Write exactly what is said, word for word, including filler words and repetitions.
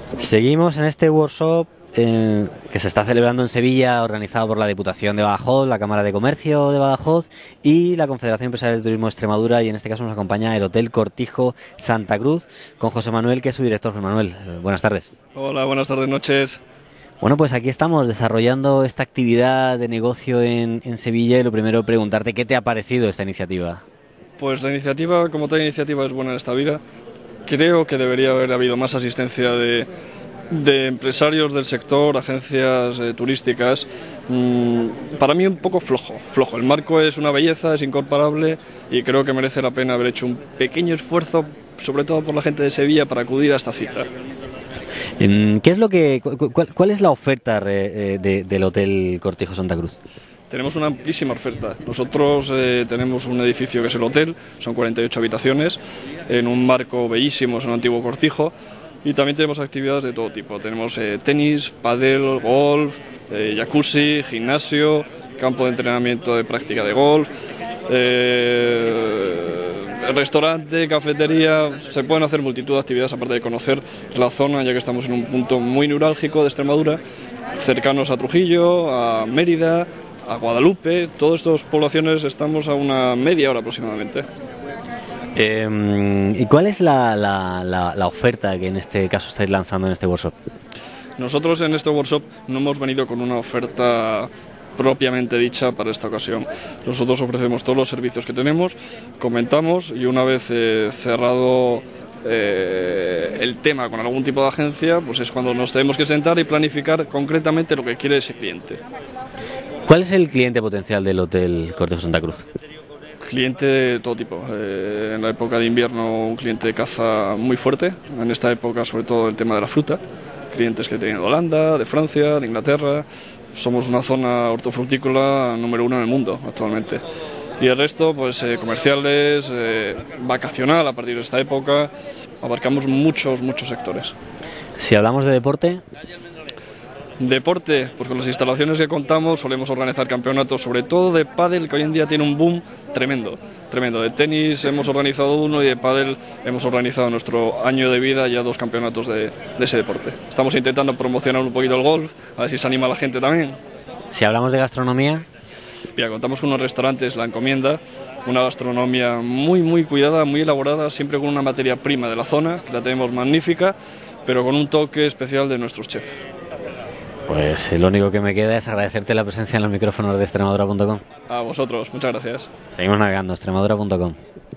Seguimos en este workshop eh, que se está celebrando en Sevilla, organizado por la Diputación de Badajoz, la Cámara de Comercio de Badajoz y la Confederación Empresarial de Turismo de Extremadura, y en este caso nos acompaña el Hotel Cortijo Santa Cruz con José Manuel, que es su director. José Manuel, eh, buenas tardes. Hola, buenas tardes, noches. Bueno, pues aquí estamos desarrollando esta actividad de negocio en, en Sevilla, y lo primero preguntarte qué te ha parecido esta iniciativa. Pues la iniciativa, como toda iniciativa, es buena en esta vida. Creo que debería haber habido más asistencia de, de empresarios del sector, agencias eh, turísticas. Mm, para mí un poco flojo, flojo. El marco es una belleza, es incomparable y creo que merece la pena haber hecho un pequeño esfuerzo, sobre todo por la gente de Sevilla, para acudir a esta cita. ¿Qué es lo que, cuál, cuál es la oferta de, de, del Hotel Cortijo Santa Cruz? Tenemos una amplísima oferta. Nosotros eh, tenemos un edificio que es el hotel, son cuarenta y ocho habitaciones, en un marco bellísimo, es un antiguo cortijo, y también tenemos actividades de todo tipo. Tenemos eh, tenis, pádel, golf, eh, jacuzzi, gimnasio, campo de entrenamiento de práctica de golf, eh, restaurante, cafetería. Se pueden hacer multitud de actividades aparte de conocer la zona, ya que estamos en un punto muy neurálgico de Extremadura, cercanos a Trujillo, a Mérida, a Guadalupe. Todas estas poblaciones estamos a una media hora aproximadamente. Eh, ¿Y cuál es la, la, la, la oferta que en este caso estáis lanzando en este workshop? Nosotros en este workshop no hemos venido con una oferta propiamente dicha para esta ocasión. Nosotros ofrecemos todos los servicios que tenemos, comentamos y una vez eh, cerrado eh, el tema con algún tipo de agencia, pues es cuando nos tenemos que sentar y planificar concretamente lo que quiere ese cliente. ¿Cuál es el cliente potencial del Hotel Cortijo Santa Cruz? Cliente de todo tipo. Eh, en la época de invierno un cliente de caza muy fuerte, en esta época sobre todo el tema de la fruta, clientes que tienen de Holanda, de Francia, de Inglaterra. Somos una zona hortofrutícola número uno en el mundo actualmente. Y el resto, pues eh, comerciales, eh, vacacional a partir de esta época, abarcamos muchos, muchos sectores. Si hablamos de deporte... Deporte, pues con las instalaciones que contamos solemos organizar campeonatos, sobre todo de pádel, que hoy en día tiene un boom tremendo, tremendo. De tenis hemos organizado uno y de pádel hemos organizado nuestro año de vida ya dos campeonatos de, de ese deporte. Estamos intentando promocionar un poquito el golf, a ver si se anima la gente también. Si hablamos de gastronomía... Mira, contamos con unos restaurantes, La Encomienda, una gastronomía muy, muy cuidada, muy elaborada, siempre con una materia prima de la zona, que la tenemos magnífica, pero con un toque especial de nuestros chefs. Pues lo único que me queda es agradecerte la presencia en los micrófonos de Extremadura punto com. A vosotros, muchas gracias. Seguimos navegando, Extremadura punto com.